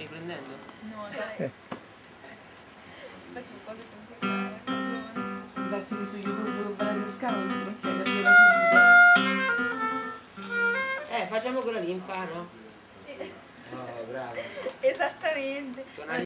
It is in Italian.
riprendendo? No, dai. Faccio un po' che non sai fare. Vai a finire su YouTube con Valerio Scalo, ti stronchia capire subito. Facciamo quella linfa, no? Sì. Oh, bravo. Esattamente.